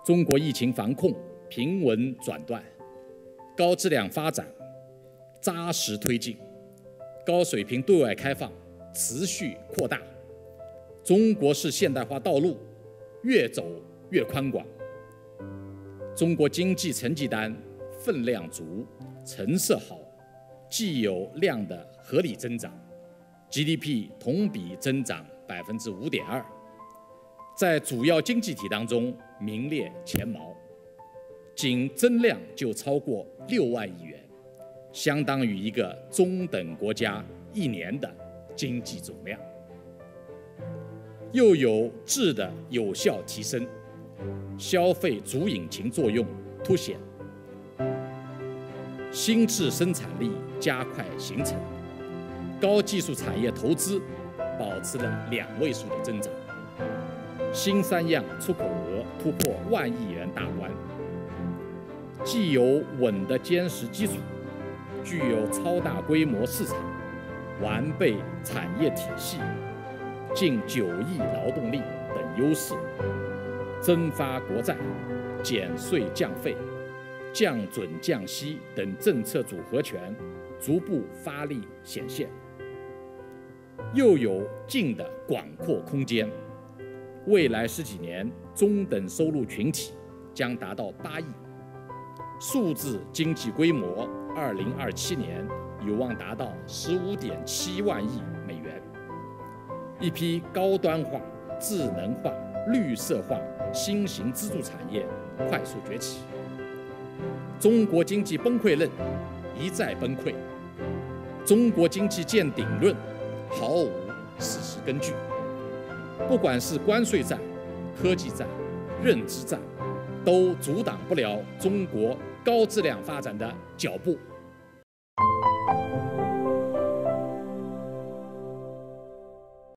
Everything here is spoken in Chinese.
中国疫情防控平稳转段，高质量发展扎实推进，高水平对外开放持续扩大，中国式现代化道路越走越宽广。中国经济成绩单分量足，成色好，既有量的合理增长 ，GDP 同比增长5.2%，在主要经济体当中名列前茅，仅增量就超过6万亿元，相当于一个中等国家1年的经济总量。又有质的有效提升，消费主引擎作用凸显，新质生产力加快形成，高技术产业投资保持了2位数的增长，新3样出口额突破1万亿元大关，既有稳的坚实基础，具有超大规模市场、完备产业体系、近9亿劳动力等优势，增发国债、减税降费、降准降息等政策组合拳逐步发力显现，又有净的广阔空间。未来10几年，中等收入群体将达到8亿，数字经济规模2027年有望达到15.7万亿美元。一批高端化、智能化、绿色化新型支柱产业快速崛起。中国经济崩溃论一再崩溃，中国经济见顶论毫无事实根据。不管是关税战、科技战、认知战，都阻挡不了中国高质量发展的脚步。